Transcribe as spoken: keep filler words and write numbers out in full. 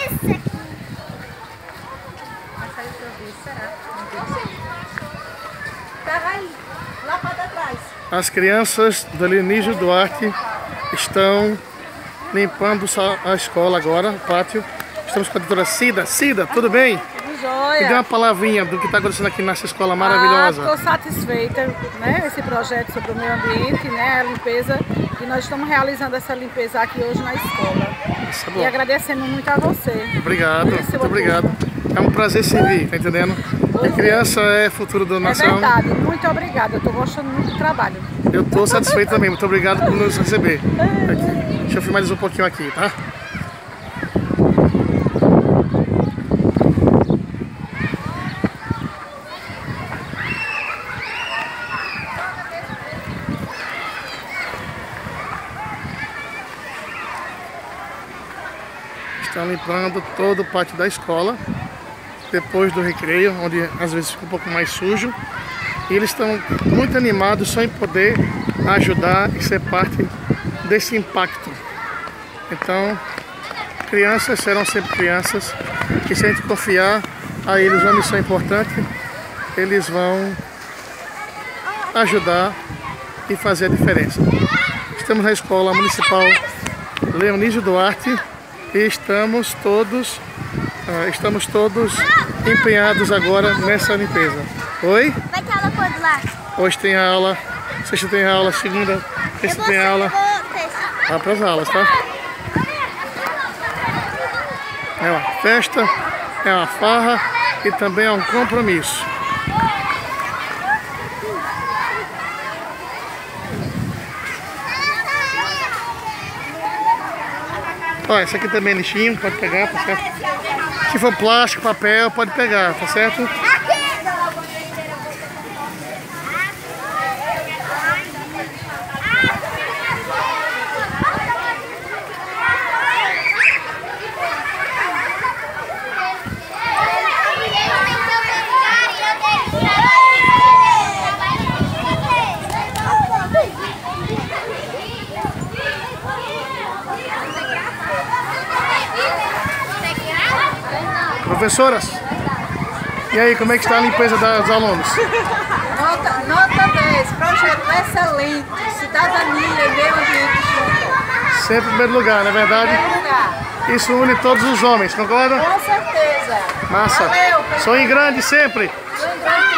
isso aqui. Essa aí que eu vi, será? Tá aí, lá para trás. As crianças do Leonísio Duarte estão limpando a escola agora, o pátio. Estamos com a doutora Cida. Cida, tudo bem? Tudo jóia. Me dê uma palavrinha do que está acontecendo aqui nessa escola maravilhosa. Estou ah, satisfeita, né? Esse projeto sobre o meio ambiente, né? A limpeza. E nós estamos realizando essa limpeza aqui hoje na escola. Isso é bom. E agradecendo muito a você. Obrigado, muito obrigado. É um prazer servir, tá entendendo? A criança é futuro da nação. É verdade, muito obrigada. Eu estou gostando muito do trabalho. Eu estou satisfeito também, muito obrigado por nos receber. Aqui. Deixa eu filmar mais um pouquinho aqui, tá? Estão limpando todo o pátio da escola depois do recreio, onde às vezes fica um pouco mais sujo. E eles estão muito animados só em poder ajudar e ser parte desse impacto. Então, crianças serão sempre crianças, e se a gente confiar a eles uma missão importante, eles vão ajudar e fazer a diferença. Estamos na Escola Municipal Leonísio Duarte e estamos todos, uh, estamos todos empenhados agora nessa limpeza. Oi? Vai ter aula quando lá? Hoje tem aula, sexta tem aula, segunda, terça tem aula. Vá para as aulas, tá? É uma festa, é uma farra e também é um compromisso. Ó, esse aqui também é lixinho, pode pegar, tá certo? Se for plástico, papel, pode pegar, tá certo? Professoras, e aí, como é que está a limpeza dos alunos? Nota, nota dez, projeto excelente, cidadania e meio ambiente junto. Sempre em primeiro lugar, não é verdade? Primeiro lugar. Isso une todos os homens, concorda? Com certeza. Massa. Valeu. Sonho grande sempre. Sonho grande.